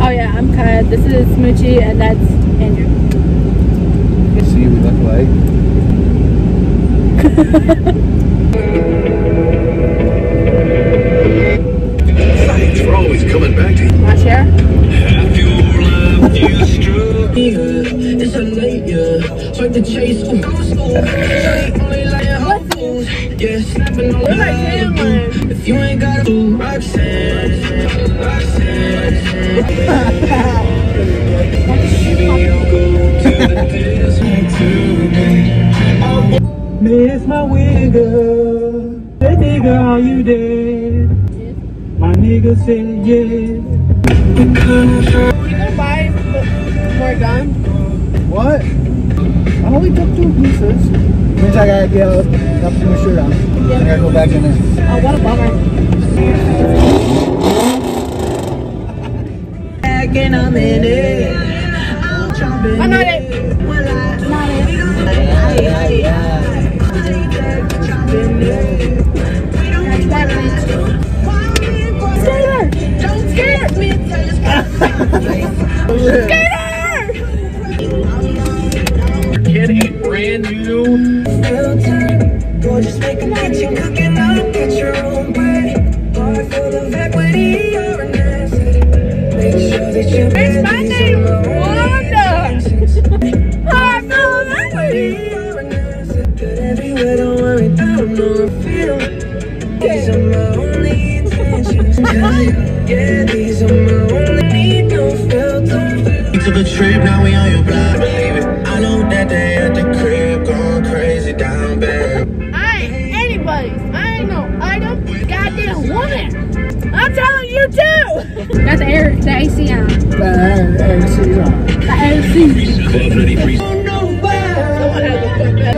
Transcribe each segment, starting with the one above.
Oh yeah, I'm Kaya. This is Smoochie, and that's Andrew. See, we look like. Thanks for always coming back to you. Want to share? Have your love you struck? It's a late year. Swipe the chase. Only like hoes. Yeah, snapping all night. If you ain't got to Roxanne. Miss my wigger. Hey nigga, are you dead? My nigga said yeah. You gonna buy more guns? What? I only took 2 pieces. Means I gotta get up to my shirt on. I gotta go back in there. Oh, what a bummer. Back in a minute. I'm not it. Not it. Skater! Don't scare me! Skater! Kid ain't brand new. Just make a kitchen cooking up, get your own way. Bar full of equity, you're an asset. Make sure that you It's my name, Wanda! Heart full of equity! you're an asset. Good everywhere, don't worry about no feel. These are my only intentions. Yeah, these are my only don't feel. We took a trip, now we on your block, believe it. I know that they at the crib going crazy down bad. I ain't anybody's. I ain't no item. Goddamn woman. I'm telling you too. Got the AC on. The AC on. The AC. Club 93. Someone has to put that.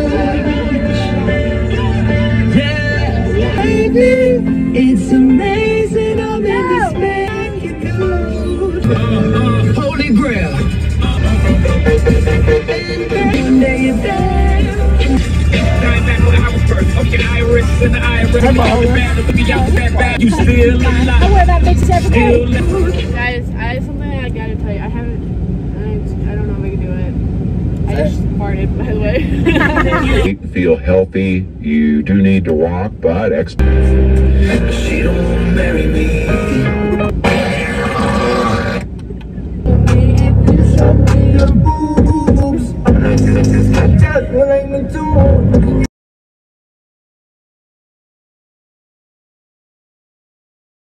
Baby, it's amazing how many make you do. Holy grail. Okay, Iris and the Iris. You still alive. I wear that bitch every day. Guys, I have something I gotta tell you. I don't know if I can do it. I just farted, by the way. Feel healthy. You do need to walk, but She don't marry me.